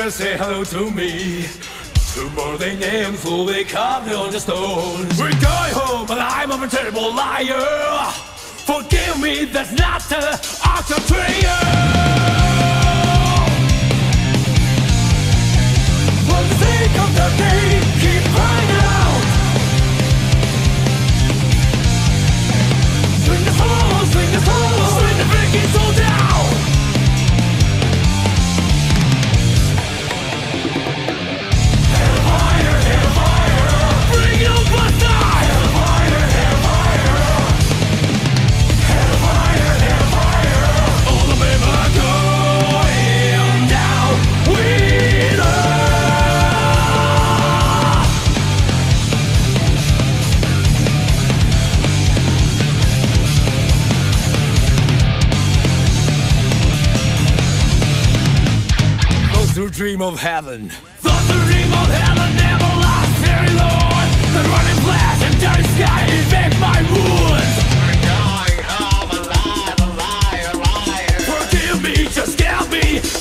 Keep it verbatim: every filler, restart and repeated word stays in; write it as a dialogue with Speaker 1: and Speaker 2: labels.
Speaker 1: just say hello to me. Tomorrow they name will be carved on the stones. We're going home and I'm a terrible liar. Forgive me, that's not the art of for the sake of the day, keep crying out. Swing the soul, swing the soul, swing the freaking soul down. Hellfire, hellfire, bring it on, buster. Hellfire, hellfire, hellfire, hellfire. All the men are going down with us. To dream of heaven. Thought the dream of heaven never lasts very long. The running flash and dirty sky infect my wounds. We're going home alive, alive, alive. Forgive me, just get me